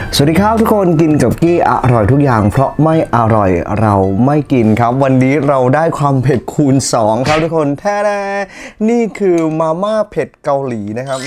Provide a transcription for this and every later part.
สวัสดีครับทุกคนกินกับกี้อร่อยทุกอย่างเพราะไม่อร่อยเราไม่กินครับวันนี้เราได้ความเผ็ดคูณ2ครับทุกคนแท้นี่คือมาม่าเผ็ดเกาหลีนะครับ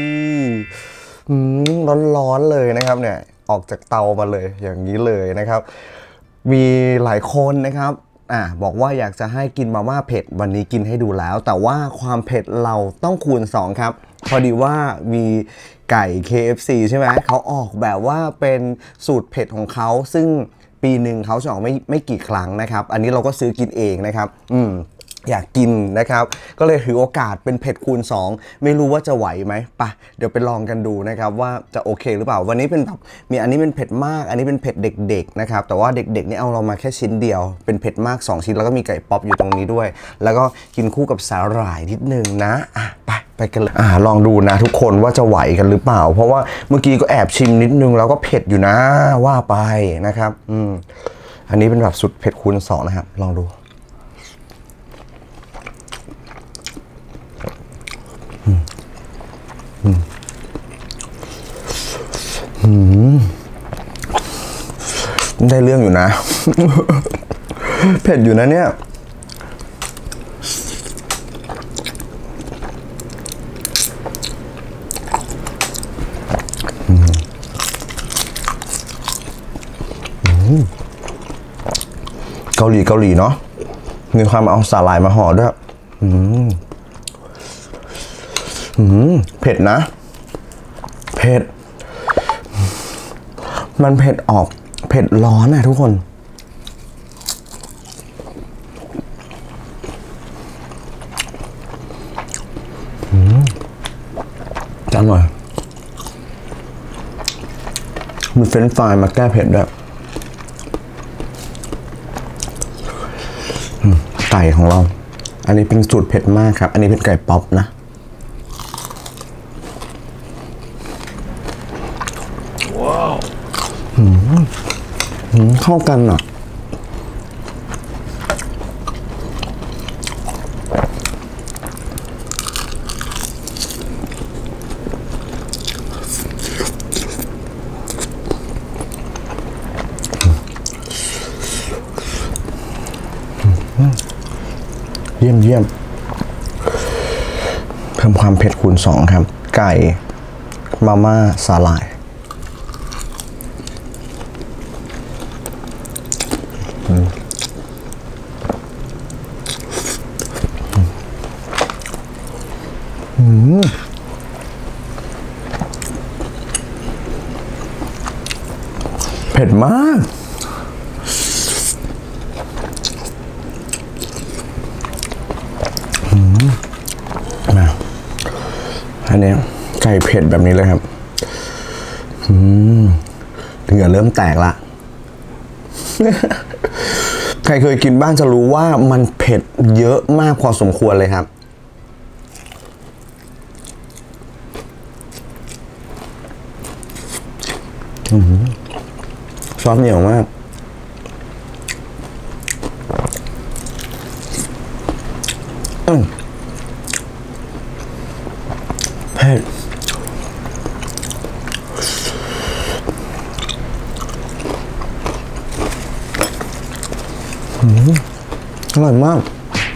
ร้อนๆเลยนะครับเนี่ยออกจากเตามาเลยอย่างนี้เลยนะครับมีหลายคนนะครับบอกว่าอยากจะให้กินมาม่าเผ็ดวันนี้กินให้ดูแล้วแต่ว่าความเผ็ดเราต้องคูณ2ครับพอดีว่ามีไก่ KFC ใช่ไหมเขาออกแบบว่าเป็นสูตรเผ็ดของเขาซึ่งปีหนึ่งเขาจะออกไม่กี่ครั้งนะครับอันนี้เราก็ซื้อกินเองนะครับอยากกินนะครับก็เลยถือโอกาสเป็นเผ็ดคูณ2ไม่รู้ว่าจะไหวไหมปะเดี๋ยวไปลองกันดูนะครับว่าจะโอเคหรือเปล่าวันนี้เป็นแบบมีอันนี้เป็นเผ็ดมากอันนี้เป็นเผ็ดเด็กๆนะครับแต่ว่าเด็กๆนี่เอาเรามาแค่ชิ้นเดียวเป็นเผ็ดมาก2ชิ้นแล้วก็มีไก่ป๊อปอยู่ตรงนี้ด้วยแล้วก็กินคู่กับสาหร่ายนิดนึงนะไปกันเลยลองดูนะทุกคนว่าจะไหวกันหรือเปล่าเพราะว่าเมื่อกี้ก็แอบชิมนิดนึงแล้วก็เผ็ดอยู่นะว่าไปนะครับอันนี้เป็นแบบสุดเผ็ดคูณ2นะครับลองดูได้เรื่องอยู่นะ เผ็ดอยู่นะเนี่ยเกาหลีเนาะมีความเอาสาหร่ายมาห่อด้วยเผ็ดนะเผ็ดมันเผ็ดออกเผ็ดร้อนนะทุกคนจังหน่อยมีเฟรนช์ฟรายมาแก้เผ็ดด้วยไก่ของเราอันนี้เป็นสูตรเผ็ดมากครับอันนี้เป็นไก่ป๊อปนะว้าวเข้ากันอ่ะเยี่ยมเพิ่มความเผ็ดคูณ2ครับไก่มาม่าสาหร่ายเผ็ดมากอันนี้ไก่เผ็ดแบบนี้เลยครับเหงื่อเริ่มแตกละ ใครเคยกินบ้างจะรู้ว่ามันเผ็ดเยอะมากพอสมควรเลยครับซอสเหนียวมากเผ็ดอร่อยมาก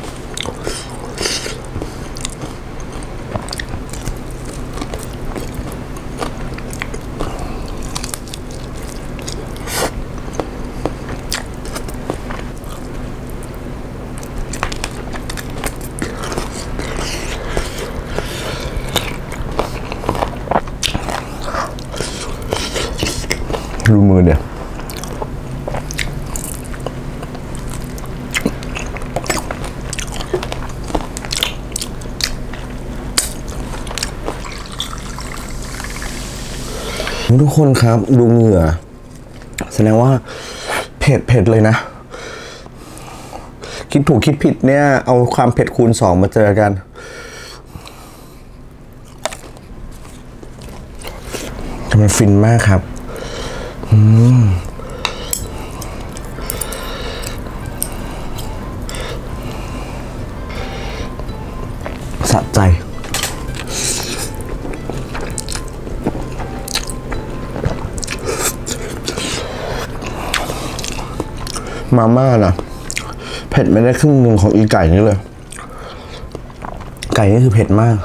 ดูมือเดี๋ยวทุกคนครับดูเหงื่อแสดงว่าเผ็ดเลยนะคิดถูกคิดผิดเนี่ยเอาความเผ็ดคูณ2มาเจอกันมันฟินมากครับสะใจ อมาม่านะเผ็ดไม่ได้ครึ่งหนึ่งของอีไก่นี่เลยไก่นี่คือเผ็ดมาก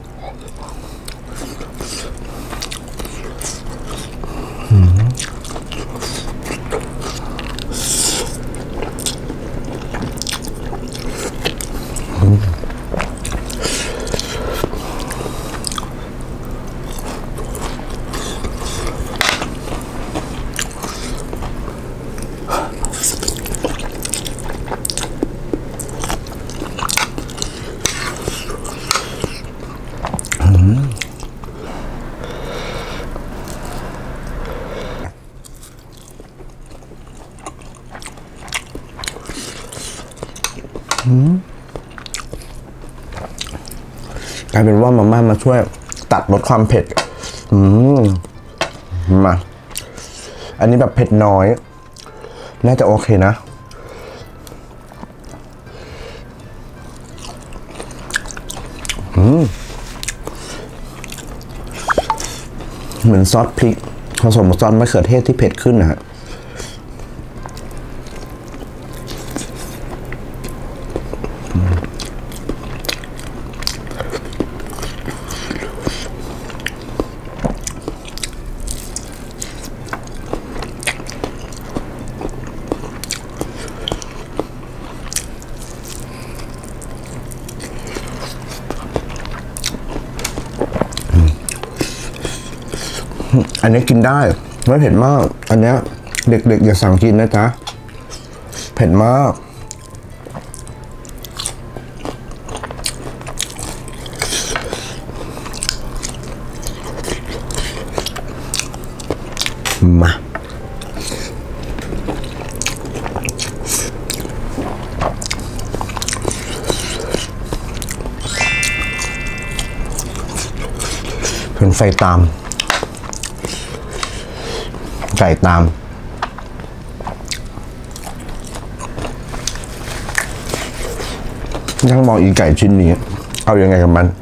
กลายเป็นว่ามาม่ามาช่วยตัดลดความเผ็ดมาอันนี้แบบเผ็ดน้อยน่าจะโอเคนะเหมือนซอสพริกผสมกับซอสมะเขือเทศที่เผ็ดขึ้นนะฮะอันนี้กินได้ไม่เผ็ดมากอันนี้เด็กๆอย่าสั่งกินนะจ๊ะเผ็ดมากมาเป็นไฟตามไก่ตามยังมองอีไก่ชิ้นนี้เอายังไงกับมัน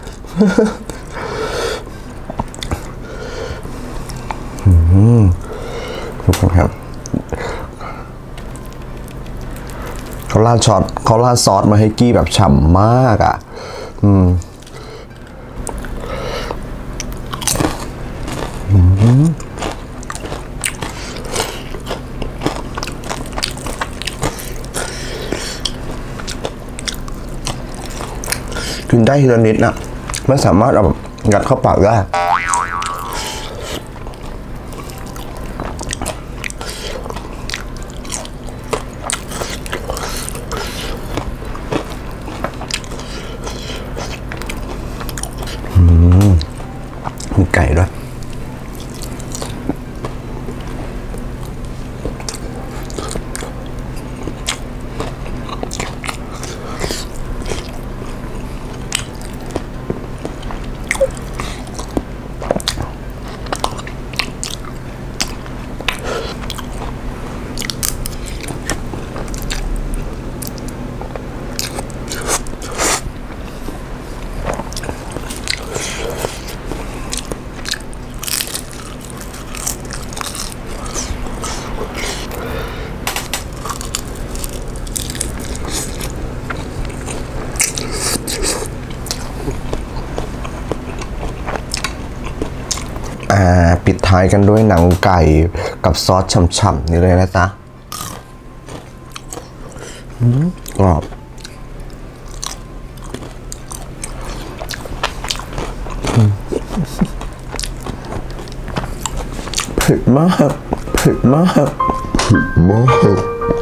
ทุกคนครับเขาราดซอสมาให้กี้แบบฉ่ำมากอ่ะกินได้ทีละนิดนะไม่สามารถเอายัดเข้าปากได้มีไก่ด้วยปิดท้ายกันด้วยหนังไก่กับซอสฉ่ำๆนี่เลยนะจ๊ะกรอบเผ็ดมากเผ็ดมากเผ็ดมาก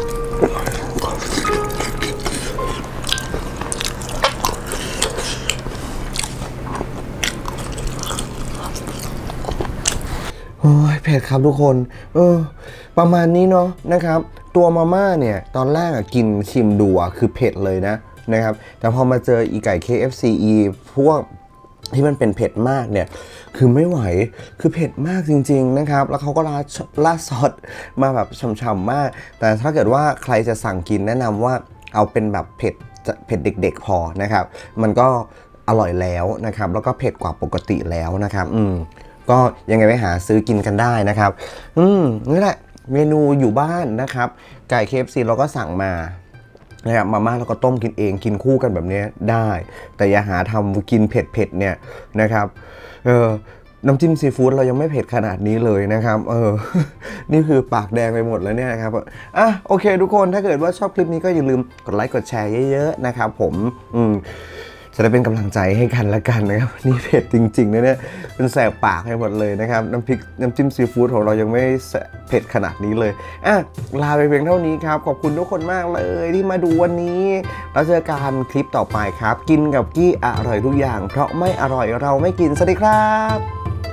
โอ้ยเผ็ดครับทุกคนประมาณนี้เนาะนะครับตัวมาม่าเนี่ยตอนแรกกินชิมดูคือเผ็ดเลยนะครับแต่พอมาเจออีไก่ KFC พวกที่มันเป็นเผ็ดมากเนี่ยคือไม่ไหวคือเผ็ดมากจริงๆนะครับแล้วเขาก็ราดซอสมาแบบฉ่ำๆมากแต่ถ้าเกิดว่าใครจะสั่งกินแนะนำว่าเอาเป็นแบบเผ็ดเด็กๆพอนะครับมันก็อร่อยแล้วนะครับแล้วก็เผ็ดกว่าปกติแล้วนะครับก็ยังไงไปหาซื้อกินกันได้นะครับนี่แหละเมนูอยู่บ้านนะครับไก่ KFC เราก็สั่งมานะครับมาม่าเราก็ต้มกินเองกินคู่กันแบบนี้ได้แต่อย่าหาทำกินเผ็ดเนี่ยนะครับน้ำจิ้มซีฟู้ดเรายังไม่เผ็ดขนาดนี้เลยนะครับนี่คือปากแดงไปหมดแล้วเนี่ยนะครับโอเคทุกคนถ้าเกิดว่าชอบคลิปนี้ก็อย่าลืมกดไลค์กดแชร์เยอะๆนะครับผมจะได้เป็นกำลังใจให้กันละกันนะครับนี่เผ็ดจริงๆเนี่ยเป็นแสบปากให้หมดเลยนะครับน้ำจิ้มซีฟู้ดของเรายังไม่เผ็ดขนาดนี้เลยลาไปเพียงเท่านี้ครับขอบคุณทุกคนมากเลยที่มาดูวันนี้เราเจอกันคลิปต่อไปครับกินกับกี้อร่อยทุกอย่างเพราะไม่อร่อยเราไม่กินสวัสดีครับ